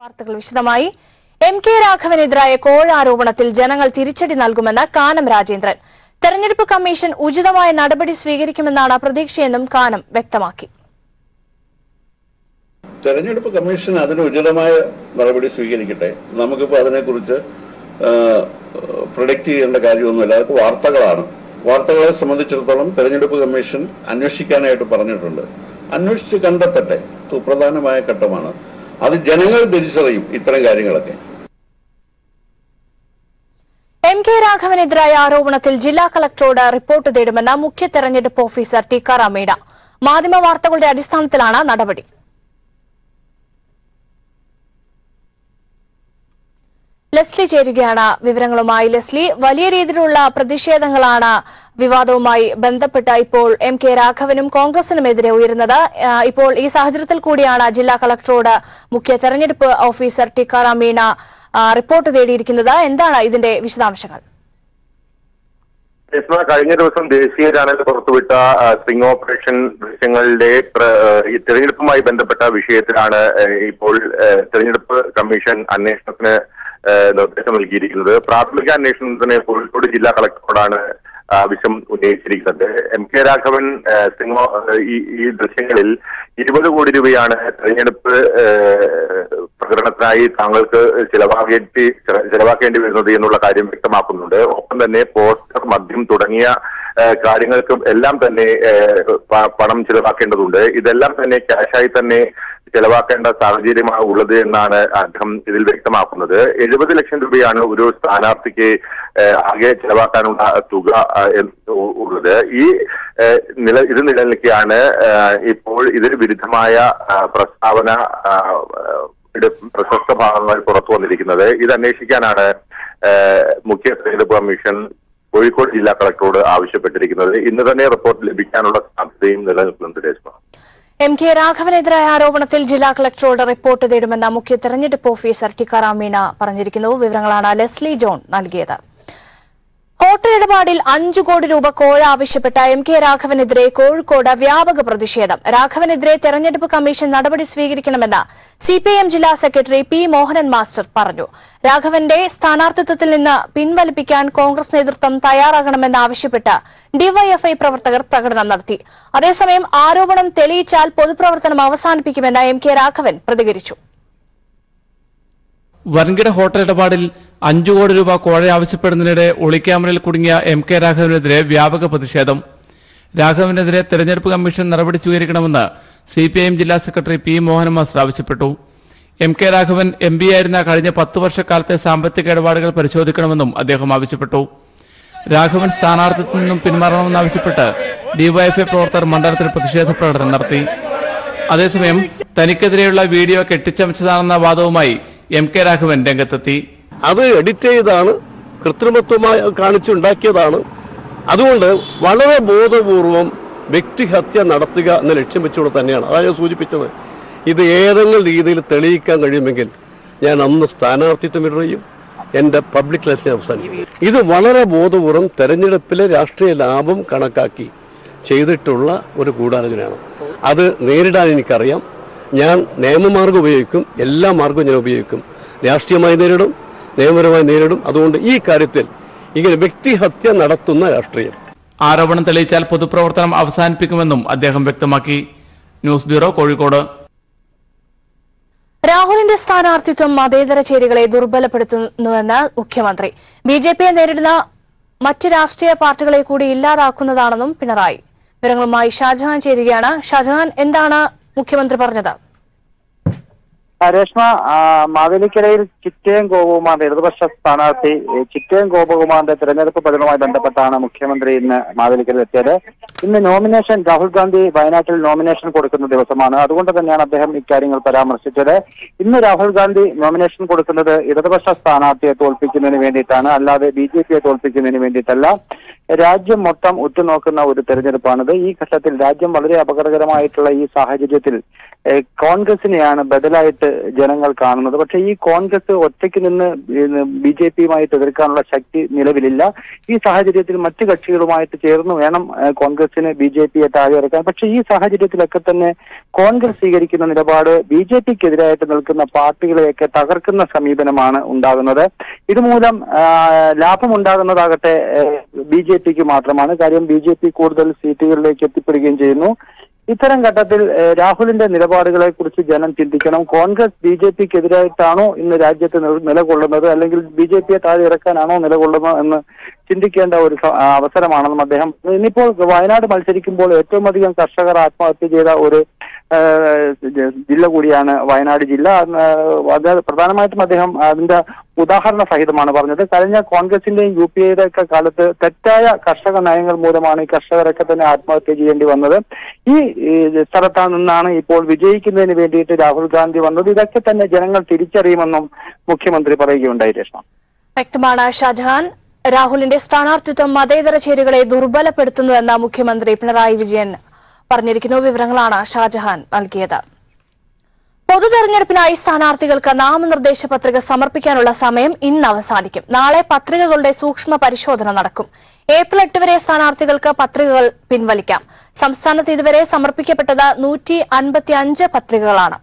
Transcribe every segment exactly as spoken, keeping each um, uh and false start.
വാർത്തകൾ വിശദമായി. M K രാഘവനെതിരായ കോഴ ആരോപണത്തിൽ ജനങ്ങൾ തിരിച്ചടി നൽകുമെന്ന് കാനം രാജേന്ദ്രൻ. തെരഞ്ഞെടുപ്പ് കമ്മീഷൻ ഉചിതമായ നടപടി സ്വീകരിക്കുമെന്നാണ് പ്രതീക്ഷയെന്നും കാനം വ്യക്തമാക്കി. തെരഞ്ഞെടുപ്പ് കമ്മീഷൻ അതിന് ഉചിതമായ നടപടി സ്വീകരിക്കട്ടെ. നമുക്കിപ്പോൾ അതിനെക്കുറിച്ച് പ്രൊഡിക്റ്റ് ചെയ്യേണ്ട കാര്യമൊന്നുമില്ല. അതൊക്കെ വാർത്തകളാണ്. വാർത്തകളെ സംബന്ധിച്ചിടത്തോളം തെരഞ്ഞെടുപ്പ് കമ്മീഷൻ അന്വേഷിക്കാനായിട്ട് പറഞ്ഞിട്ടുണ്ട്. അന്വേഷിച്ച് കണ്ടെത്തട്ടെ. സുപ്രധാനമായ ഘട്ടമാണ്. അത് ജനങ്ങൾ തിരിച്ചറിയും ഇത്തരം കാര്യങ്ങളൊക്കെ. എം കെ രാഘവനെതിരായ ആരോപണത്തിൽ ജില്ലാ കളക്ടറോട് റിപ്പോർട്ട് തേടുമെന്ന് മുഖ്യ തെരഞ്ഞെടുപ്പ് ഓഫീസർ ടിക്കാറാം മീണ. മാധ്യമ വാർത്തകളുടെ അടിസ്ഥാനത്തിലാണ് നടപടി. ലെസ്ലി ചേരുകയാണ് വിവരങ്ങളുമായി. ലെസ്ലി, വലിയ രീതിയിലുള്ള പ്രതിഷേധങ്ങളാണ് വിവാദവുമായി ബന്ധപ്പെട്ട ഇപ്പോൾ എം കെ രാഘവനും കോൺഗ്രസിനുമെതിരെ ഉയരുന്നത്. ഇപ്പോൾ ഈ സാഹചര്യത്തിൽ കൂടിയാണ് ജില്ലാ കളക്ടറോട് മുഖ്യ തെരഞ്ഞെടുപ്പ് ഓഫീസർ ടിക്കാറാം മീണ റിപ്പോർട്ട് തേടിയിരിക്കുന്നത്. എന്താണ് ഇതിന്റെ വിശദാംശങ്ങൾ? കഴിഞ്ഞ ദിവസം ദേശീയ ചാനൽ പുറത്തുവിട്ട സ്ട്രിംഗ് ഓപ്പറേഷൻ ദൃശ്യങ്ങളുടെ ഈ തെരഞ്ഞെടുപ്പുമായി ബന്ധപ്പെട്ട വിഷയത്തിലാണ് ഇപ്പോൾ തെരഞ്ഞെടുപ്പ് കമ്മീഷൻ അന്വേഷണത്തിന് നിർദ്ദേശം നൽകിയിരിക്കുന്നത്. പ്രാഥമിക അന്വേഷണത്തിന് കോഴിക്കോട് ജില്ലാ കളക്ടറോടാണ് ആവശ്യം ഉന്നയിച്ചിരിക്കുന്നത്. എം കെ രാഘവൻ ഈ ഈ ദൃശ്യങ്ങളിൽ ഇരുപത് കോടി രൂപയാണ് തെരഞ്ഞെടുപ്പ് പ്രകടനത്തിനായി താങ്കൾക്ക് ചിലവാക്കേണ്ടി ചിലവാക്കേണ്ടി വരുന്നത് എന്നുള്ള കാര്യം വ്യക്തമാക്കുന്നുണ്ട്. ഒപ്പം തന്നെ പോസ്റ്റർ, മദ്യം തുടങ്ങിയ കാര്യങ്ങൾക്കും എല്ലാം തന്നെ പണം ചിലവാക്കേണ്ടതുണ്ട്. ഇതെല്ലാം തന്നെ ക്യാഷായി തന്നെ ചെലവാക്കേണ്ട സാഹചര്യമാണ് ഉള്ളത് എന്നാണ് അദ്ദേഹം ഇതിൽ വ്യക്തമാക്കുന്നത്. എഴുപത് ലക്ഷം രൂപയാണ് ഒരു സ്ഥാനാർത്ഥിക്ക് ആകെ ചെലവാക്കാനുള്ള തുക ഉള്ളത്. ഈ നില ഇത് നിലനിൽക്കെയാണ് ഇപ്പോൾ ഇതിന് വിരുദ്ധമായ പ്രസ്താവന പ്രശസ്ത ഭാഗങ്ങൾ പുറത്തു വന്നിരിക്കുന്നത്. ഇത് അന്വേഷിക്കാനാണ് മുഖ്യ തെരഞ്ഞെടുപ്പ് കമ്മീഷൻ കോഴിക്കോട് ജില്ലാ കളക്ടറോട് ആവശ്യപ്പെട്ടിരിക്കുന്നത്. ഇന്ന് തന്നെ റിപ്പോർട്ട് ലഭിക്കാനുള്ള സാധ്യതയും നിലനിൽക്കുന്നുണ്ട്. രേഷ്മ, എം കെ രാഘവനെതിരായ ആരോപണത്തിൽ ജില്ലാ കളക്ടറോട് റിപ്പോർട്ട് തേടുമെന്ന മുഖ്യ തെരഞ്ഞെടുപ്പ് ഓഫീസർ ടിക്കാറാം മീണ പറഞ്ഞിരിക്കുന്നു. വിവരങ്ങളാണ് ലെസ്ലി ജോൺ നൽകിയത്. ഹോട്ടൽ ഇടപാടിൽ അഞ്ചു കോടി രൂപ കോഴ ആവശ്യപ്പെട്ട എം കെ രാഘവനെതിരെ കോഴിക്കോട് വ്യാപക പ്രതിഷേധം. രാഘവനെതിരെ തെരഞ്ഞെടുപ്പ് കമ്മീഷൻ നടപടി സ്വീകരിക്കണമെന്ന് സിപിഐഎം ജില്ലാ സെക്രട്ടറി പി മോഹനൻ മാസ്റ്റർ പറഞ്ഞു. രാഘവന്റെ സ്ഥാനാർത്ഥിത്വത്തിൽ നിന്ന് പിൻവലിപ്പിക്കാൻ കോൺഗ്രസ് നേതൃത്വം തയ്യാറാകണമെന്നാവശ്യപ്പെട്ട് ഡിവൈഎഫ്ഐ പ്രവർത്തകർ പ്രകടനം നടത്തി. അതേസമയം ആരോപണം തെളിയിച്ചാൽ പൊതുപ്രവർത്തനം അവസാനിപ്പിക്കുമെന്ന് എം കെ രാഘവൻ പ്രതികരിച്ചു. വൻകിട ഹോട്ടൽ ഇടപാടിൽ അഞ്ചു കോടി രൂപ കോഴ ആവശ്യപ്പെടുന്നതിനിടെ ഒളിക്യാമറയിൽ കുടുങ്ങിയ എം കെ രാഘവനെതിരെ വ്യാപക പ്രതിഷേധം. രാഘവനെതിരെ തെരഞ്ഞെടുപ്പ് കമ്മീഷൻ നടപടി സ്വീകരിക്കണമെന്ന് സിപിഐഎം ജില്ലാ സെക്രട്ടറി പി മോഹനൻ മാസ്റ്റർ ആവശ്യപ്പെട്ടു. M K Raghavan M P ആയിരുന്ന കഴിഞ്ഞ പത്തു വർഷക്കാലത്തെ സാമ്പത്തിക ഇടപാടുകൾ പരിശോധിക്കണമെന്നും അദ്ദേഹം ആവശ്യപ്പെട്ടു. രാഘവൻ സ്ഥാനാർത്ഥിത്വത്തിൽ നിന്നും പിന്മാറണമെന്നാവശ്യപ്പെട്ട് ഡിവൈഎഫ്ഐ പ്രവർത്തകർ മണ്ഡലത്തിൽ പ്രതിഷേധ പ്രകടനം നടത്തി. അതേസമയം തനിക്കെതിരെയുള്ള വീഡിയോ കെട്ടിച്ചമച്ചതാണെന്ന വാദവുമായി എം കെ രാഘവൻ രംഗത്തെത്തി. അത് എഡിറ്റ് ചെയ്താണ്, കൃത്രിമത്വമായി കാണിച്ചുണ്ടാക്കിയതാണ്. അതുകൊണ്ട് വളരെ ബോധപൂർവം വ്യക്തിഹത്യ നടത്തുക എന്ന ലക്ഷ്യം വെച്ചുകൊണ്ട് തന്നെയാണ് അതാണ് ഞാൻ സൂചിപ്പിച്ചത്. ഇത് ഏതെങ്കിലും രീതിയിൽ തെളിയിക്കാൻ കഴിയുമെങ്കിൽ ഞാൻ അന്ന് സ്ഥാനാർത്ഥിത്വം വിടുകയും എൻ്റെ പബ്ലിക് ലൈഫിനെ അവസാനിക്കും. ഇത് വളരെ ബോധപൂർവം തെരഞ്ഞെടുപ്പിലെ രാഷ്ട്രീയ ലാഭം കണക്കാക്കി ചെയ്തിട്ടുള്ള ഒരു ഗൂഢാലോചനയാണ്. അത് നേരിടാൻ എനിക്കറിയാം. ഞാൻ നിയമമാർഗം ഉപയോഗിക്കും, എല്ലാ മാർഗവും ഞാൻ ഉപയോഗിക്കും. രാഷ്ട്രീയമായി നേരിടും, നിയമപരമായി നേരിടും. അതുകൊണ്ട് ഈ കാര്യത്തിൽ ഇങ്ങനെ വ്യക്തിഹത്യ നടത്തുന്ന രാഷ്ട്രീയം ആരോപണം തെളിയിച്ചാൽ പൊതുപ്രവർത്തനം അവസാനിപ്പിക്കുമെന്നും അദ്ദേഹം വ്യക്തമാക്കി. News bureau, Kozhikode. രാഹുലിന്റെ സ്ഥാനാർത്ഥിത്വം മതേതര ചേരികളെ ദുർബലപ്പെടുത്തുന്നുവെന്ന് മുഖ്യമന്ത്രി. ബി ജെ പിയെ നേരിടുന്ന മറ്റ് രാഷ്ട്രീയ പാർട്ടികളെ കൂടി ഇല്ലാതാക്കുന്നതാണെന്നും പിണറായി. വിവരങ്ങളുമായി ഷാജഹാൻ ചേരുകയാണ്. ഷാജഹാൻ, എന്താണ് മുഖ്യമന്ത്രി പറഞ്ഞത്? രേഷ്മ, മാവേലിക്കരയിൽ ചിറ്റയം ഗോപകുമാറിന്റെ ഇടതുപക്ഷ സ്ഥാനാർത്ഥി ചിറ്റയം ഗോപകുമാറിന്റെ തെരഞ്ഞെടുപ്പ് പര്യടനവുമായി ബന്ധപ്പെട്ടാണ് മുഖ്യമന്ത്രി ഇന്ന് മാവേലിക്കരയിൽ എത്തിയത്. ഇന്ന് നോമിനേഷൻ രാഹുൽ ഗാന്ധി വയനാട്ടിൽ നോമിനേഷൻ കൊടുക്കുന്ന ദിവസമാണ്. അതുകൊണ്ട് തന്നെയാണ് അദ്ദേഹം ഇക്കാര്യങ്ങൾ പരാമർശിച്ചത്. ഇന്ന് രാഹുൽ ഗാന്ധി നോമിനേഷൻ കൊടുക്കുന്നത് ഇടതുപക്ഷ സ്ഥാനാർത്ഥിയെ തോൽപ്പിക്കുന്നതിന് വേണ്ടിയിട്ടാണ്, അല്ലാതെ ബി ജെ പിയെ തോൽപ്പിക്കുന്നതിന് വേണ്ടിയിട്ടല്ല. രാജ്യം മൊത്തം ഉറ്റുനോക്കുന്ന ഒരു തെരഞ്ഞെടുപ്പാണിത്. ഈ ഘട്ടത്തിൽ രാജ്യം വളരെ അപകടകരമായിട്ടുള്ള ഈ സാഹചര്യത്തിൽ കോൺഗ്രസിനെയാണ് ബദലായിട്ട് ജനങ്ങൾ കാണുന്നത്. പക്ഷേ ഈ കോൺഗ്രസ് ഒറ്റയ്ക്ക് നിന്ന് ബി ജെ പിയുമായിട്ട് എതിർക്കാനുള്ള ശക്തി നിലവിലില്ല. ഈ സാഹചര്യത്തിൽ മറ്റു കക്ഷികളുമായിട്ട് ചേർന്ന് വേണം കോൺഗ്രസിന് ബി ജെ പിയെ താഴെ ഇറക്കാൻ. പക്ഷേ ഈ സാഹചര്യത്തിലൊക്കെ തന്നെ കോൺഗ്രസ് സ്വീകരിക്കുന്ന നിലപാട് ബി ജെ പിക്കെതിരായിട്ട് നിൽക്കുന്ന പാർട്ടികളെയൊക്കെ തകർക്കുന്ന സമീപനമാണ് ഉണ്ടാകുന്നത്. ഇതുമൂലം ലാഭമുണ്ടാകുന്നതാകട്ടെ ബി ജെ പിക്ക് മാത്രമാണ്. കാര്യം ബി ജെ പി കൂടുതൽ സീറ്റുകളിലേക്ക് എത്തിപ്പെടുകയും ചെയ്യുന്നു. ഇത്തരം ഘട്ടത്തിൽ രാഹുലിന്റെ നിലപാടുകളെ കുറിച്ച് ജനം ചിന്തിക്കണം. കോൺഗ്രസ് ബി ജെ പിക്ക് എതിരായിട്ടാണോ ഇന്ന് രാജ്യത്ത് നിലകൊള്ളുന്നത്, അല്ലെങ്കിൽ ബി ജെ പിയെ താഴെ ഇറക്കാനാണോ നിലകൊള്ളുന്നത് എന്ന് ചിന്തിക്കേണ്ട ഒരു അവസരമാണെന്നും അദ്ദേഹം. ഇന്നിപ്പോൾ വയനാട് മത്സരിക്കുമ്പോൾ ഏറ്റവും അധികം കർഷകർ ആത്മഹത്യ ചെയ്ത ഒരു ജില്ല കൂടിയാണ് വയനാട് ജില്ല. അത് പ്രധാനമായിട്ടും അദ്ദേഹം അതിന്റെ ഉദാഹരണ സഹിതമാണ് പറഞ്ഞത്. കഴിഞ്ഞ കോൺഗ്രസിന്റെയും യു പി എയുടെ ഒക്കെ കാലത്ത് തെറ്റായ കർഷക നയങ്ങൾ മൂലമാണ് ഈ കർഷകരൊക്കെ തന്നെ ആത്മഹത്യ ചെയ്യേണ്ടി വന്നത്. ഈ സ്ഥലത്തു നിന്നാണ് ഇപ്പോൾ വിജയിക്കുന്നതിന് വേണ്ടിയിട്ട് രാഹുൽ ഗാന്ധി വന്നത്. ഇതൊക്കെ തന്നെ ജനങ്ങൾ തിരിച്ചറിയുമെന്നും മുഖ്യമന്ത്രി പറയുകയുണ്ടായി. രേഷ്മ, വ്യക്തമാണ് ഷാജഹാൻ. രാഹുലിന്റെ സ്ഥാനാർത്ഥിത്വം മതേതര ചേരികളെ ദുർബലപ്പെടുത്തുന്നതെന്ന് മുഖ്യമന്ത്രി പിണറായി വിജയൻ പറഞ്ഞിരിക്കുന്നു. വിവരങ്ങളാണ് ഷാജഹാൻ നൽകിയത്. പൊതു തെരഞ്ഞെടുപ്പിനായി സ്ഥാനാർത്ഥികൾക്ക് നാമനിർദ്ദേശ പത്രിക സമർപ്പിക്കാനുള്ള സമയം ഇന്ന് അവസാനിക്കും. നാളെ പത്രികകളുടെ സൂക്ഷ്മ പരിശോധന നടക്കും. ഏപ്രിൽ എട്ട് വരെ സ്ഥാനാർത്ഥികൾക്ക് പത്രികകൾ പിൻവലിക്കാം. സംസ്ഥാനത്ത് ഇതുവരെ സമർപ്പിക്കപ്പെട്ടത് നൂറ്റി അൻപത്തി അഞ്ച് പത്രികകളാണ്.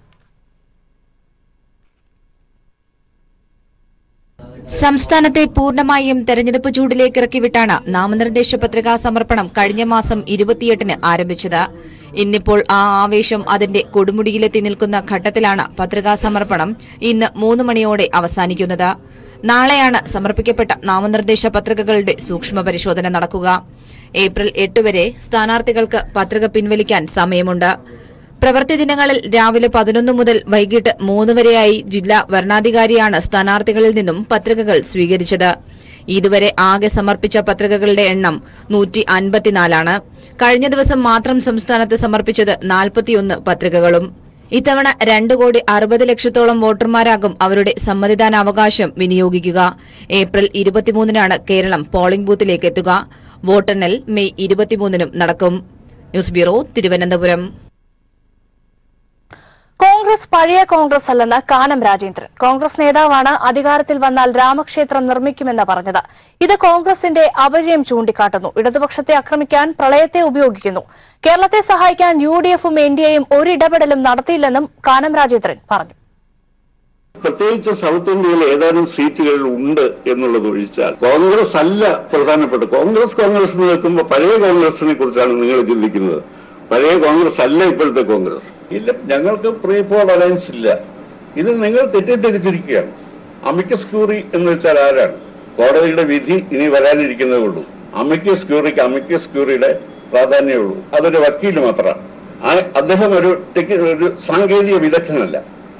സംസ്ഥാനത്തെ പൂർണ്ണമായും തെരഞ്ഞെടുപ്പ് ചൂടിലേക്ക് ഇറക്കിവിട്ടാണ് നാമനിർദ്ദേശ പത്രികാ സമർപ്പണം കഴിഞ്ഞ മാസം ഇരുപത്തിയെട്ടിന് ആരംഭിച്ചത്. ഇന്നിപ്പോൾ ആ ആവേശം അതിന്റെ കൊടുമുടിയിലെത്തി നിൽക്കുന്ന ഘട്ടത്തിലാണ് പത്രികാ സമർപ്പണം ഇന്ന് മൂന്ന് മണിയോടെ അവസാനിക്കുന്നത്. നാളെയാണ് സമർപ്പിക്കപ്പെട്ട നാമനിർദ്ദേശ പത്രികകളുടെ സൂക്ഷ്മ പരിശോധന നടക്കുക. ഏപ്രിൽ എട്ട് വരെ സ്ഥാനാർത്ഥികൾക്ക് പത്രിക പിൻവലിക്കാൻ സമയമുണ്ട്. പ്രവൃത്തി ദിനങ്ങളിൽ രാവിലെ പതിനൊന്ന് മുതൽ വൈകിട്ട് മൂന്ന് വരെയായി ജില്ലാ വരണാധികാരിയാണ് സ്ഥാനാർത്ഥികളിൽ നിന്നും പത്രികകൾ സ്വീകരിച്ചത്. ഇതുവരെ ആകെ സമർപ്പിച്ച പത്രികകളുടെ എണ്ണം നൂറ്റി അൻപത്തിനാലാണ്. കഴിഞ്ഞ ദിവസം മാത്രം സംസ്ഥാനത്ത് സമർപ്പിച്ചത് നാൽപ്പത്തിയൊന്ന് പത്രികകളും. ഇത്തവണ രണ്ട് കോടി അറുപത് ലക്ഷത്തോളം വോട്ടർമാരാകും അവരുടെ സമ്മതിദാനാവകാശം വിനിയോഗിക്കുക. ഏപ്രിൽ ഇരുപത്തിമൂന്നിനാണ് കേരളം പോളിംഗ് ബൂത്തിലേക്ക് എത്തുക. വോട്ടെണ്ണൽ മെയ് ഇരുപത്തിമൂന്നിനും നടക്കും. News bureau, Thiruvananthapuram. കോൺഗ്രസ് പഴയ കോൺഗ്രസ് അല്ലെന്ന് കാനം രാജേന്ദ്രൻ. കോൺഗ്രസ് നേതാവാണ് അധികാരത്തിൽ വന്നാൽ രാമക്ഷേത്രം നിർമ്മിക്കുമെന്ന് പറഞ്ഞത്. ഇത് കോൺഗ്രസിന്റെ അപജയം ചൂണ്ടിക്കാട്ടുന്നു. ഇടതുപക്ഷത്തെ ആക്രമിക്കാൻ പ്രളയത്തെ ഉപയോഗിക്കുന്നു. കേരളത്തെ സഹായിക്കാൻ യു ഡി എഫും എൻ ഡി എയും ഒരിടപെടലും നടത്തിയില്ലെന്നും കാനം രാജേന്ദ്രൻ പറഞ്ഞു. പ്രത്യേകിച്ച് സൗത്ത് ഇന്ത്യയിൽ ഏതാനും സീറ്റുകൾ ഉണ്ട് എന്നുള്ളത് ഒഴിച്ചാൽ കോൺഗ്രസ് അല്ല പ്രധാനപ്പെട്ട. കോൺഗ്രസ് കോൺഗ്രസ് നിൽക്കുമ്പോൾ പഴയ കോൺഗ്രസിനെ കുറിച്ചാണ് നിങ്ങൾ ചിന്തിക്കുന്നത്. പഴയ കോൺഗ്രസ് അല്ല ഇപ്പോഴത്തെ കോൺഗ്രസ്. ഇല്ല, ഞങ്ങൾക്ക് പ്രീ പോൾ അലയൻസ് ഇല്ല. ഇത് നിങ്ങൾ തെറ്റിദ്ധരിച്ചിരിക്കുകയാണ്. അമിക്കസ് ക്യൂറി എന്ന് വെച്ചാൽ ആരാണ്? കോടതിയുടെ വിധി ഇനി വരാനിരിക്കുന്നതേ ഉള്ളൂ. അമിക്കസ് ക്യൂറിക്ക് അമിക്കസ് ക്യൂറിയുടെ പ്രാധാന്യമേ ഉള്ളൂ. അതൊരു വക്കീൽ മാത്രമാണ്. അദ്ദേഹം ഒരു ഒരു സാങ്കേതിക വിദഗ്ധനല്ല.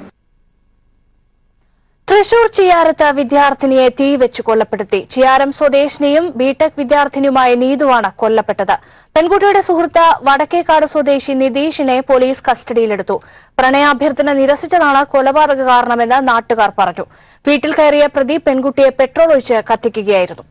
തൃശൂർ ചിയാരത്ത് വിദ്യാർത്ഥിനിയെ തീവെച്ച് കൊല്ലപ്പെടുത്തി. ചിയാരം സ്വദേശിനിയും ബിടെക് വിദ്യാർത്ഥിനിയുമായ നീതുവാണ് കൊല്ലപ്പെട്ടത്. പെൺകുട്ടിയുടെ സുഹൃത്ത് വടക്കേക്കാട് സ്വദേശി നിതീഷിനെ പോലീസ് കസ്റ്റഡിയിലെടുത്തു. പ്രണയാഭ്യർത്ഥന നിരസിച്ചതാണ് കൊലപാതക കാരണമെന്ന് നാട്ടുകാർ പറഞ്ഞു. വീട്ടിൽ കയറിയ പ്രതി പെൺകുട്ടിയെ പെട്രോൾ ഒഴിച്ച് കത്തിക്കുകയായിരുന്നു.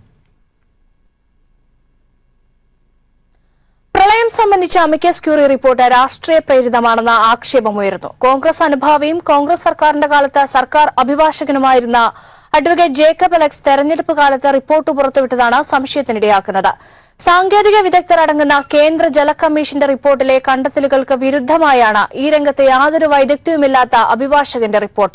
പ്രളയം സംബന്ധിച്ച അമിക്കസ് ക്യൂറി റിപ്പോർട്ട് രാഷ്ട്രീയ പ്രേരിതമാണെന്ന ആക്ഷേപമുയർന്നു. കോൺഗ്രസ് അനുഭാവിയും കോൺഗ്രസ് സർക്കാരിന്റെ കാലത്ത് സർക്കാർ അഭിഭാഷകനുമായിരുന്ന അഡ്വക്കേറ്റ് ജേക്കബ് അലക്സ് തെരഞ്ഞെടുപ്പ് കാലത്ത് റിപ്പോർട്ട് പുറത്തുവിട്ടതാണ് സംശയത്തിനിടയാക്കുന്നത്. സാങ്കേതിക വിദഗ്ധരടങ്ങുന്ന കേന്ദ്ര ജല കമ്മീഷന്റെ റിപ്പോർട്ടിലെ കണ്ടെത്തലുകൾക്ക് വിരുദ്ധമായാണ് ഈ രംഗത്ത് യാതൊരു വൈദഗ്ധ്യവുമില്ലാത്ത അഭിഭാഷകന്റെ റിപ്പോർട്ട്.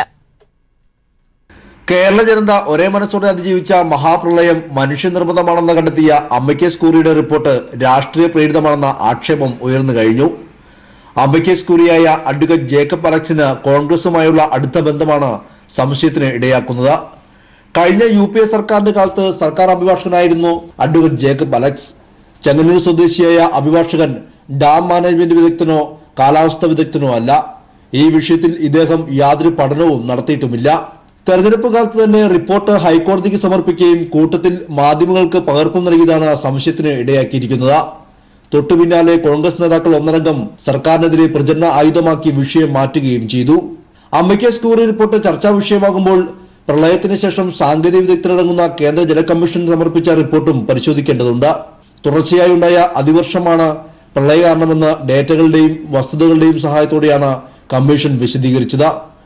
കേരള ജനത ഒരേ മനസ്സോടെ അതിജീവിച്ച മഹാപ്രളയം മനുഷ്യനിർമ്മിതമാണെന്ന് കണ്ടെത്തിയ അമിക്കസ് ക്യൂറിയുടെ റിപ്പോർട്ട് രാഷ്ട്രീയ പ്രേരിതമാണെന്ന ആക്ഷേപം ഉയർന്നു കഴിഞ്ഞു. അമിക്കസ് ക്യൂറിയായ അഡ്വക്കേറ്റ് ജേക്കബ് അലക്സിന് കോൺഗ്രസുമായുള്ള അടുത്ത ബന്ധമാണ് സംശയത്തിന് ഇടയാക്കുന്നത്. കഴിഞ്ഞ യു പി എ സർക്കാരിന്റെ കാലത്ത് സർക്കാർ അഭിഭാഷകനായിരുന്നു അഡ്വക്കേറ്റ് ജേക്കബ് അലക്സ്. ചെങ്ങന്നൂർ സ്വദേശിയായ അഭിഭാഷകൻ ഡാം മാനേജ്മെന്റ് വിദഗ്ധനോ കാലാവസ്ഥ വിദഗ്ധനോ അല്ല. ഈ വിഷയത്തിൽ ഇദ്ദേഹം യാതൊരു പഠനവും നടത്തിയിട്ടുമില്ല. തെരഞ്ഞെടുപ്പ് കാലത്ത് തന്നെ റിപ്പോർട്ട് ഹൈക്കോടതിക്ക് സമർപ്പിക്കുകയും കൂട്ടത്തിൽ മാധ്യമങ്ങൾക്ക് പകർപ്പും നൽകിയതാണ് സംശയത്തിന് ഇടയാക്കിയിരിക്കുന്നത്. തൊട്ടുപിന്നാലെ കോൺഗ്രസ് നേതാക്കൾ ഒന്നടങ്കം സർക്കാരിനെതിരെ പ്രചരണ ആയുധമാക്കി വിഷയം മാറ്റുകയും ചെയ്തു. അമിക്കസ് ക്യൂറി റിപ്പോർട്ട് ചർച്ചാ വിഷയമാകുമ്പോൾ പ്രളയത്തിന് ശേഷം സാങ്കേതിക വിദഗ്ധരടങ്ങുന്ന കേന്ദ്ര ജല കമ്മീഷൻ സമർപ്പിച്ച റിപ്പോർട്ടും പരിശോധിക്കേണ്ടതുണ്ട്. തുടർച്ചയായി ഉണ്ടായ അതിവർഷമാണ് പ്രളയ കാരണമെന്ന് ഡേറ്റകളുടെയും വസ്തുതകളുടെയും സഹായത്തോടെയാണ് കമ്മീഷൻ വിശദീകരിച്ചത്.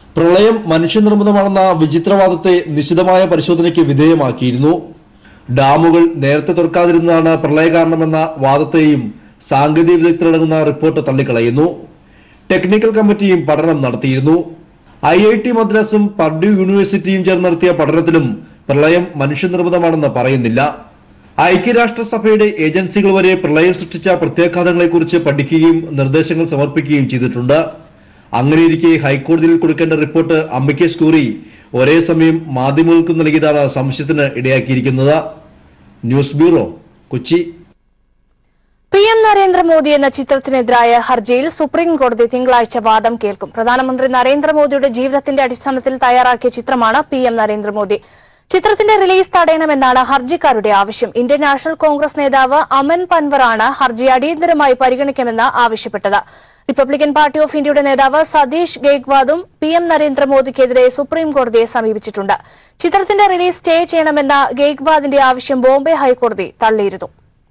പ്രളയം മനുഷ്യനിർമ്മിതമാണെന്ന വിചിത്രവാദത്തെ നിശിതമായ പരിശോധനയ്ക്ക് വിധേയമാക്കിയിരുന്നു. ഡാമുകൾ നേരത്തെ തുറക്കാതിരുന്നതാണ് പ്രളയ കാരണമെന്ന വാദത്തെയും സാങ്കേതിക വിദഗ്ധരടങ്ങുന്ന റിപ്പോർട്ട് തള്ളിക്കളയുന്നു. ടെക്നിക്കൽ കമ്മിറ്റിയും പഠനം നടത്തിയിരുന്നു. ഐ ഐ ടി മദ്രാസും പർഡ്യൂ യൂണിവേഴ്സിറ്റിയും ചേർന്ന് നടത്തിയ പഠനത്തിലും പ്രളയം മനുഷ്യനിർമ്മിതമാണെന്ന് പറയുന്നില്ല. ഐക്യരാഷ്ട്രസഭയുടെ ഏജൻസികൾ വരെ പ്രളയം സൃഷ്ടിച്ച പ്രത്യാഘാതങ്ങളെക്കുറിച്ച് പഠിക്കുകയും നിർദ്ദേശങ്ങൾ സമർപ്പിക്കുകയും ചെയ്തിട്ടുണ്ട്. അങ്ങനെയിരിക്കെ ഹൈക്കോടതിയിൽ കൊടുക്കേണ്ട റിപ്പോർട്ട് അമിക്കസ് ക്യൂറി ഒരേ സമയം മാധ്യമങ്ങൾക്ക് നൽകിയതാണ് സംശയത്തിന് ഇടയാക്കിയിരിക്കുന്നത്. News bureau, Kochi. P M Narendra Modi എന്ന ചിത്രത്തിനെതിരായ ഹർജിയിൽ സുപ്രീം കോടതി തിങ്കളാഴ്ച വാദം കേൾക്കും. പ്രധാനമന്ത്രി നരേന്ദ്രമോദിയുടെ ജീവിതത്തിന്റെ അടിസ്ഥാനത്തിൽ തയ്യാറാക്കിയ ചിത്രമാണ് പി എം നരേന്ദ്രമോദി. ചിത്രത്തിന്റെ റിലീസ് തടയണമെന്നാണ് ഹർജിക്കാരുടെ ആവശ്യം. ഇന്ത്യൻ നാഷണൽ കോൺഗ്രസ് നേതാവ് അമൻ പൻവറാണ് ഹർജി അടിയന്തരമായി പരിഗണിക്കണമെന്ന് ആവശ്യപ്പെട്ടത്. റിപ്പബ്ലിക്കൻ പാർട്ടി ഓഫ് ഇന്ത്യയുടെ നേതാവ് സതീഷ് ഗെയ്ക്വാദും പി എം നരേന്ദ്രമോദിക്കെതിരെ സുപ്രീം കോടതിയെ സമീപിച്ചിട്ടുണ്ട്. ചിത്രത്തിന്റെ റിലീസ് സ്റ്റേ ചെയ്യണമെന്ന ഗെയ്ക്വാദിന്റെ ആവശ്യം ബോംബെ ഹൈക്കോടതി തള്ളിയിരുന്നു.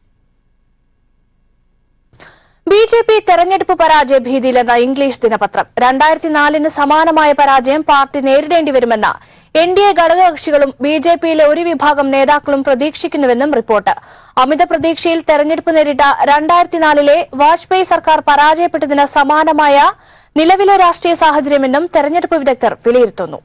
ബി ജെ പി തെരഞ്ഞെടുപ്പ് പരാജയ ഭീതിയിലെന്ന ഇംഗ്ലീഷ് ദിനപത്രം. രണ്ടായിരത്തി നാലിന് സമാനമായ പരാജയം പാർട്ടി നേരിടേണ്ടി വരുമെന്ന് എൻ ഡി എ ഘടകകക്ഷികളും ബി ജെ പിയിലെ ഒരു വിഭാഗം നേതാക്കളും പ്രതീക്ഷിക്കുന്നുവെന്നും റിപ്പോർട്ട്. അമിത പ്രതീക്ഷയിൽ തെരഞ്ഞെടുപ്പ് നേരിട്ട രണ്ടായിരത്തിനാലിലെ വാജ്പേയി സർക്കാർ പരാജയപ്പെട്ടതിന് സമാനമായ നിലവിലെ രാഷ്ട്രീയ സാഹചര്യമെന്നും തെരഞ്ഞെടുപ്പ് വിദഗ്ധർ വിലയിരുത്തുന്നു.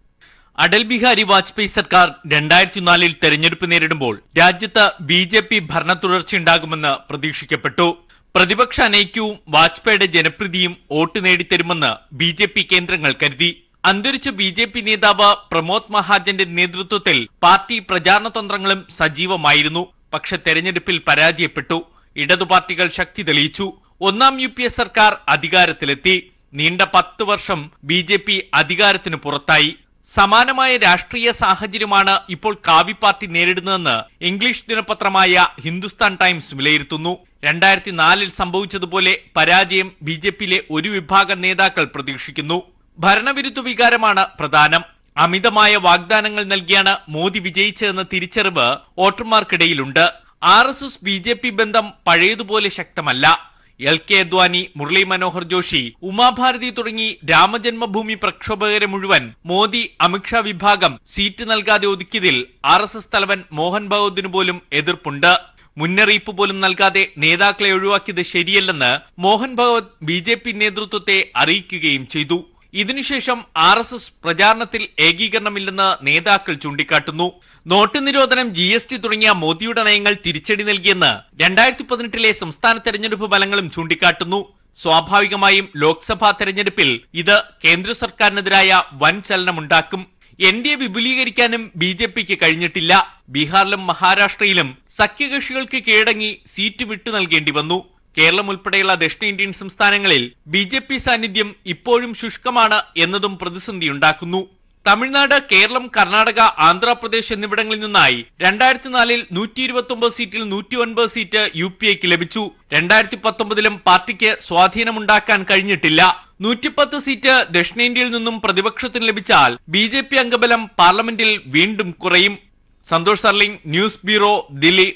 അടൽ ബിഹാരി വാജ്പേയി സർക്കാർ രണ്ടായിരത്തി നാലിൽ തെരഞ്ഞെടുപ്പ് നേരിടുമ്പോൾ രാജ്യത്ത് ബി ജെ പി ഭരണ തുടർച്ചയുണ്ടാകുമെന്ന് പ്രതീക്ഷിക്കപ്പെട്ടു. പ്രതിപക്ഷ അനൈക്യവും വാജ്പേയിയുടെ ജനപ്രീതിയും വോട്ട് നേടിത്തരുമെന്ന് ബി ജെ പി കേന്ദ്രങ്ങൾ കരുതി. അന്തരിച്ച ബി ജെ പി നേതാവ് പ്രമോദ് മഹാജന്റെ നേതൃത്വത്തിൽ പാർട്ടി പ്രചാരണ തന്ത്രങ്ങളും സജീവമായിരുന്നു. പക്ഷെ തെരഞ്ഞെടുപ്പിൽ പരാജയപ്പെട്ടു. ഇടതു പാർട്ടികൾ ശക്തി തെളിയിച്ചു. ഒന്നാം യു പി എ സർക്കാർ അധികാരത്തിലെത്തി. നീണ്ട പത്ത് വർഷം ബി ജെ പി അധികാരത്തിന് പുറത്തായി. സമാനമായ രാഷ്ട്രീയ സാഹചര്യമാണ് ഇപ്പോൾ കാവി പാർട്ടി നേരിടുന്നതെന്ന് ഇംഗ്ലീഷ് ദിനപത്രമായ ഹിന്ദുസ്ഥാൻ ടൈംസ് വിലയിരുത്തുന്നു. രണ്ടായിരത്തി നാലിൽ സംഭവിച്ചതുപോലെ പരാജയം ബി ജെ പിയിലെ ഒരു വിഭാഗം നേതാക്കൾ പ്രതീക്ഷിക്കുന്നു. ഭരണവിരുദ്ധ വികാരമാണ് പ്രധാനം. അമിതമായ വാഗ്ദാനങ്ങൾ നൽകിയാണ് മോദി വിജയിച്ചതെന്ന തിരിച്ചറിവ് വോട്ടർമാർക്കിടയിലുണ്ട്. R S S B J P ബന്ധം പഴയതുപോലെ ശക്തമല്ല. എൽ കെ അദ്വാനി, മുരളി മനോഹർ ജോഷി, ഉമാഭാരതി തുടങ്ങി രാമജന്മഭൂമി പ്രക്ഷോഭകരെ മുഴുവൻ മോദി അമിത്ഷാ വിഭാഗം സീറ്റ് നൽകാതെ ഒതുക്കിയതിൽ ആർ എസ് എസ് തലവൻ മോഹൻ ഭഗവതിനു പോലും എതിർപ്പുണ്ട്. മുന്നറിയിപ്പ് പോലും നൽകാതെ നേതാക്കളെ ഒഴിവാക്കിയത് ശരിയല്ലെന്ന് Mohan Bhagwat B J P നേതൃത്വത്തെ അറിയിക്കുകയും ചെയ്തു. ഇതിനുശേഷം ആർ എസ് എസ് പ്രചാരണത്തിൽ ഏകീകരണമില്ലെന്ന് നേതാക്കൾ ചൂണ്ടിക്കാട്ടുന്നു. നോട്ട് നിരോധനം, ജി എസ് ടി തുടങ്ങിയ മോദിയുടെ നയങ്ങൾ തിരിച്ചടി നൽകിയെന്ന് രണ്ടായിരത്തി പതിനെട്ടിലെ സംസ്ഥാന തെരഞ്ഞെടുപ്പ് ഫലങ്ങളും ചൂണ്ടിക്കാട്ടുന്നു. സ്വാഭാവികമായും ലോക്സഭാ തെരഞ്ഞെടുപ്പിൽ ഇത് കേന്ദ്ര സർക്കാരിനെതിരായ വൻ ചലനമുണ്ടാക്കും. എൻ ഡി എ വിപുലീകരിക്കാനും ബി ജെ പിക്ക് കഴിഞ്ഞിട്ടില്ല. ബീഹാറിലും മഹാരാഷ്ട്രയിലും സഖ്യകക്ഷികൾക്ക് കീഴടങ്ങി സീറ്റ് വിട്ടു നൽകേണ്ടി വന്നു. കേരളം ഉൾപ്പെടെയുള്ള ദക്ഷിണേന്ത്യൻ സംസ്ഥാനങ്ങളിൽ ബി ജെ പി സാന്നിധ്യം ഇപ്പോഴും ശുഷ്കമാണ് എന്നതും പ്രതിസന്ധിയുണ്ടാക്കുന്നു. തമിഴ്നാട്, കേരളം, കർണാടക, ആന്ധ്രാപ്രദേശ് എന്നിവിടങ്ങളിൽ നിന്നായി രണ്ടായിരത്തി നാലിൽ നൂറ്റി ഇരുപത്തി ഒമ്പത് സീറ്റിൽ നൂറ്റി ഒൻപത് സീറ്റ് യു പി എക്ക് ലഭിച്ചു. രണ്ടായിരത്തി പത്തൊമ്പതിലും പാർട്ടിക്ക് സ്വാധീനമുണ്ടാക്കാൻ കഴിഞ്ഞിട്ടില്ല. നൂറ്റിപ്പത്ത് സീറ്റ് ദക്ഷിണേന്ത്യയിൽ നിന്നും പ്രതിപക്ഷത്തിന് ലഭിച്ചാൽ ബി ജെ പി അംഗബലം പാർലമെന്റിൽ വീണ്ടും കുറയും. Santhosh Sarling, news bureau, Delhi.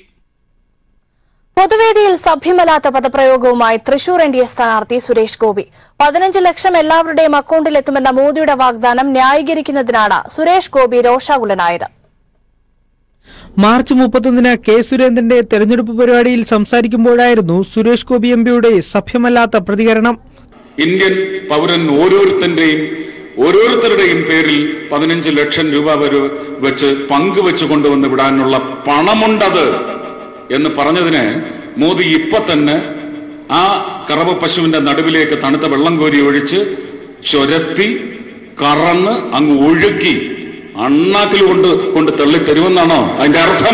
പൊതുവേദിയിൽ സഭ്യമല്ലാത്ത പദപ്രയോഗവുമായി തൃശൂർ എൻ ഡി എ സ്ഥാനാർത്ഥി സുരേഷ് ഗോപി. പതിനഞ്ച് ലക്ഷം എല്ലാവരുടെയും അക്കൌണ്ടിലെത്തുമെന്ന മോദിയുടെ വാഗ്ദാനം ന്യായീകരിക്കുന്നതിനാണ് സുരേഷ് ഗോപി രോഷാകുലനായത്. മാർച്ച് മുപ്പത്തൊന്നിന് കെ സുരേന്ദ്രന്റെ തെരഞ്ഞെടുപ്പ് പരിപാടിയിൽ സംസാരിക്കുമ്പോഴായിരുന്നു സുരേഷ് ഗോപി എം പിയുടെ സഭ്യമല്ലാത്ത പ്രതികരണം. ഇന്ത്യൻ പൗരൻ ഓരോരുത്തന്റെയും ഓരോരുത്തരുടെയും പേരിൽ പതിനഞ്ച് ലക്ഷം രൂപ വരെ വെച്ച് പങ്കുവെച്ച് കൊണ്ടുവന്ന് വിടാനുള്ള പണമുണ്ടത് എന്ന് പറഞ്ഞതിന് മോദി ഇപ്പൊ തന്നെ ആ കറവ പശുവിന്റെ നടുവിലേക്ക് തണുത്ത വെള്ളം കോരി ഒഴിച്ച് ചൊരത്തി കറന്ന് അങ്ങ് ഒഴുക്കി അണ്ണാക്കിൽ കൊണ്ട് കൊണ്ട് തള്ളിത്തരുമെന്നാണോ അതിന്റെ അർത്ഥം?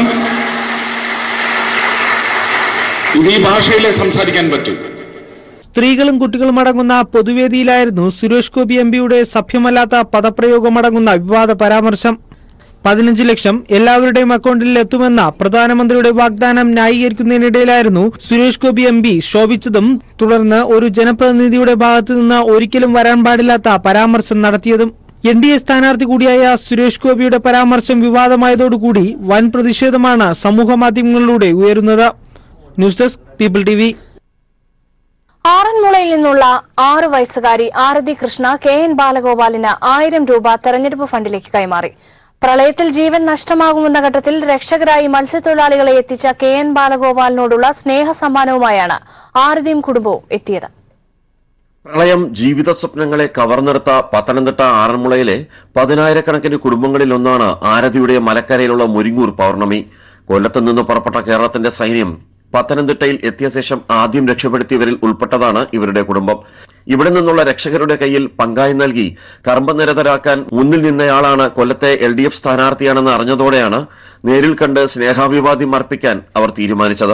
ഇത് ഈ ഭാഷയിലേ സംസാരിക്കാൻ പറ്റും. സ്ത്രീകളും കുട്ടികളും അടങ്ങുന്ന പൊതുവേദിയിലായിരുന്നു സുരേഷ് ഗോപി എം പിയുടെ സഭ്യമല്ലാത്ത പദപ്രയോഗമടങ്ങുന്ന വിവാദ പരാമർശം. പതിനഞ്ച് ലക്ഷം എല്ലാവരുടെയും അക്കൌണ്ടിൽ എത്തുമെന്ന പ്രധാനമന്ത്രിയുടെ വാഗ്ദാനം ന്യായീകരിക്കുന്നതിനിടയിലായിരുന്നു സുരേഷ് ഗോപി എം പി ശോഭിച്ചതും തുടർന്ന് ഒരു ജനപ്രതിനിധിയുടെ ഭാഗത്തു നിന്ന് ഒരിക്കലും വരാൻ പാടില്ലാത്ത പരാമർശം നടത്തിയതും. എൻ ഡി എ സ്ഥാനാർത്ഥി കൂടിയായ സുരേഷ് ഗോപിയുടെ പരാമർശം വിവാദമായതോടുകൂടി വൻ പ്രതിഷേധമാണ് സമൂഹ മാധ്യമങ്ങളിലൂടെ ഉയരുന്നത്. News desk, People T V. ആറന്മുളയിൽ നിന്നുള്ള ആറു വയസ്സുകാരി ആരതി കൃഷ്ണ കെ എൻ ബാലഗോപാലിന് ആയിരം രൂപ തെരഞ്ഞെടുപ്പ് ഫണ്ടിലേക്ക് കൈമാറി. പ്രളയത്തിൽ ജീവൻ നഷ്ടമാകുമെന്ന ഘട്ടത്തിൽ രക്ഷകരായി മത്സ്യത്തൊഴിലാളികളെ എത്തിച്ച കെ എൻ ബാലഗോപാലിനോടുള്ള സ്നേഹ സമ്മാനവുമായാണ് ആരതിയും കുടുംബവും എത്തിയത്. പ്രളയം ജീവിത സ്വപ്നങ്ങളെ കവർന്നെടുത്ത പത്തനംതിട്ട ആറന്മുളയിലെ പതിനായിരക്കണക്കിന് കുടുംബങ്ങളിലൊന്നാണ് ആരതിയുടെ മലക്കരയിലുള്ള മുരിങ്ങൂർ പൗർണമി. കൊല്ലത്തു നിന്ന് പുറപ്പെട്ട കേരളത്തിന്റെ സൈന്യം പത്തനംതിട്ടയിൽ എത്തിയ ശേഷം ആദ്യം രക്ഷപ്പെടുത്തിയവരിൽ ഉൾപ്പെട്ടതാണ് ഇവരുടെ കുടുംബം. ഇവിടെ നിന്നുള്ള രക്ഷകരുടെ കയ്യിൽ പങ്കായി നൽകി കർമ്മനിരതരാക്കാൻ മുന്നിൽ നിന്നയാളാണ് കൊല്ലത്തെ എൽ ഡി എഫ് സ്ഥാനാർത്ഥിയാണെന്ന് അറിഞ്ഞതോടെയാണ് നേരിൽ കണ്ട് സ്നേഹാഭിവാദ്യം അർപ്പിക്കാൻ അവർ തീരുമാനിച്ചത്.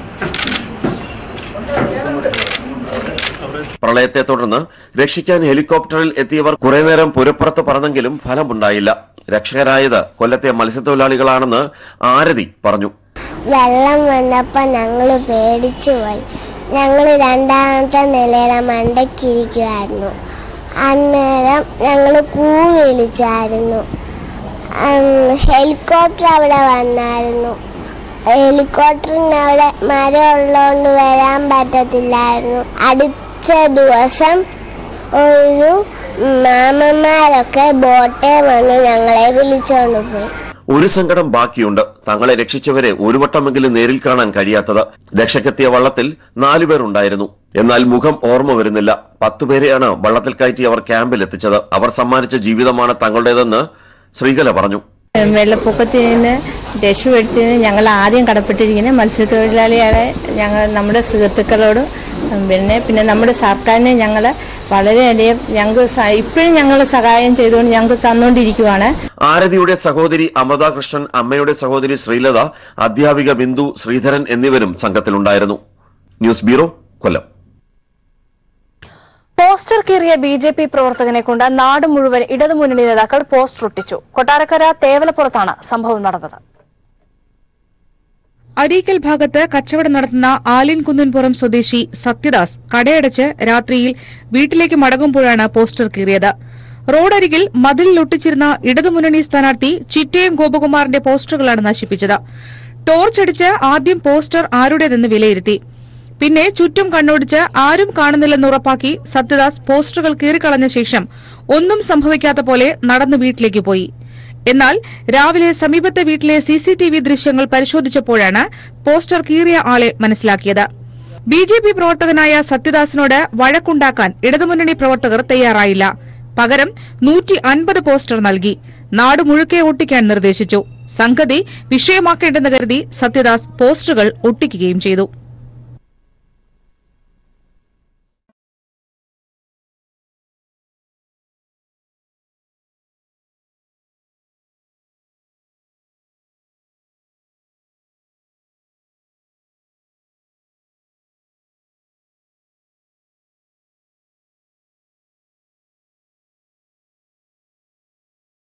പ്രളയത്തെ തുടർന്ന് രക്ഷിക്കാൻ ഹെലികോപ്റ്ററിൽ എത്തിയവർ കുറെ നേരം പുരപ്പുറത്ത് പറന്നെങ്കിലും ഫലമുണ്ടായില്ല. രക്ഷകരായത് കൊല്ലത്തെ മത്സ്യത്തൊഴിലാളികളാണെന്ന് ആരതി പറഞ്ഞു. വെള്ളം വന്നപ്പോൾ ഞങ്ങൾ പേടിച്ചു പോയി. ഞങ്ങൾ രണ്ടാമത്തെ നിലയുടെ മണ്ടയ്ക്കിരിക്കുമായിരുന്നു. അന്നേരം ഞങ്ങൾ കൂ വിളിച്ചായിരുന്നു. ഹെലികോപ്റ്റർ അവിടെ വന്നായിരുന്നു. ഹെലികോപ്റ്ററിന് അവിടെ മരം ഉള്ളതുകൊണ്ട് വരാൻ പറ്റത്തില്ലായിരുന്നു. അടുത്ത ദിവസം ഒരു മാമന്മാരൊക്കെ ബോട്ടേ വന്ന് ഞങ്ങളെ വിളിച്ചോണ്ട് പോയി. ഒരു സങ്കടം ബാക്കിയുണ്ട്. തങ്ങളെ രക്ഷിച്ചവരെ ഒരു വട്ടമെങ്കിലും നേരിൽ കാണാൻ കഴിയാത്തത്. രക്ഷക്കെത്തിയ വള്ളത്തിൽ നാലുപേർ ഉണ്ടായിരുന്നു. എന്നാൽ മുഖം ഓർമ്മ വരുന്നില്ല. പത്തുപേരെയാണ് വള്ളത്തിൽ കയറ്റി അവർ ക്യാമ്പിൽ എത്തിച്ചത്. അവർ സമ്മാനിച്ച ജീവിതമാണ് തങ്ങളുടേതെന്ന് ശ്രീകല പറഞ്ഞു. വെള്ളപ്പൊക്കത്തിൽ നിന്ന് രക്ഷപ്പെടുത്തിയതിന് ഞങ്ങൾ ആദ്യം കടപ്പെട്ടിരിക്കുന്ന മത്സ്യത്തൊഴിലാളികളെ ഞങ്ങൾ നമ്മുടെ സുഹൃത്തുക്കളോട് പിന്നെ പിന്നെ നമ്മുടെ സർക്കാരിനെ ഞങ്ങൾ വളരെയധികം ഞങ്ങൾക്ക് ഇപ്പോഴും ഞങ്ങൾ സഹായം ചെയ്തുകൊണ്ട് ഞങ്ങൾക്ക് തന്നുകൊണ്ടിരിക്കുവാണ്. ആരതിയുടെ സഹോദരി അമൃത കൃഷ്ണൻ, അമ്മയുടെ സഹോദരി ശ്രീലത, അധ്യാപിക ബിന്ദു, ശ്രീധരൻ എന്നിവരും സംഘത്തിലുണ്ടായിരുന്നു. News bureau, Kollam. പോസ്റ്റർ കീറിയ ബി ജെ പി പ്രവർത്തകനെ കൊണ്ട് നാട് മുഴുവൻ ഇടതുമുന്നണി നേതാക്കൾ പോസ്റ്റർ ഒട്ടിച്ചു. കൊട്ടാരക്കര തേവലപ്പുറത്താണ് സംഭവം നടന്നത്. അരീക്കൽ ഭാഗത്ത് കച്ചവടം നടത്തുന്ന ആലിൻകുന്നിൻപുറം സ്വദേശി സത്യദാസ് കടയടച്ച് രാത്രിയിൽ വീട്ടിലേക്ക് മടങ്ങുമ്പോഴാണ് പോസ്റ്റർ കീറിയത്. റോഡരികിൽ മതിലിൽ ഒട്ടിച്ചിരുന്ന ഇടതുമുന്നണി സ്ഥാനാർത്ഥി ചിറ്റയം ഗോപകുമാറിന്റെ പോസ്റ്ററുകളാണ് നശിപ്പിച്ചത്. ടോർച്ചടിച്ച് ആദ്യം പോസ്റ്റർ ആരുടേതെന്ന് വിലയിരുത്തി. പിന്നെ ചുറ്റും കണ്ണോടിച്ച് ആരും കാണുന്നില്ലെന്ന് ഉറപ്പാക്കി സത്യദാസ് പോസ്റ്ററുകൾ കീറിക്കളഞ്ഞ ശേഷം ഒന്നും സംഭവിക്കാത്ത പോലെ നടന്നു വീട്ടിലേക്ക് പോയി. എന്നാൽ രാവിലെ സമീപത്തെ വീട്ടിലെ സിസിടിവി ദൃശ്യങ്ങൾ പരിശോധിച്ചപ്പോഴാണ് പോസ്റ്റർ കീറിയ ആളെ മനസ്സിലാക്കിയത്. ബി ജെ പി പ്രവർത്തകനായ സത്യദാസിനോട് വഴക്കുണ്ടാക്കാൻ ഇടതുമുന്നണി പ്രവർത്തകർ തയ്യാറായില്ല. പകരം നൂറ്റി അൻപത് പോസ്റ്റർ നൽകി നാട് മുഴുക്കെ ഒട്ടിക്കാൻ നിർദ്ദേശിച്ചു. സംഗതി വിഷയമാക്കേണ്ടെന്ന് കരുതി സത്യദാസ് പോസ്റ്ററുകൾ ഒട്ടിക്കുകയും ചെയ്തു.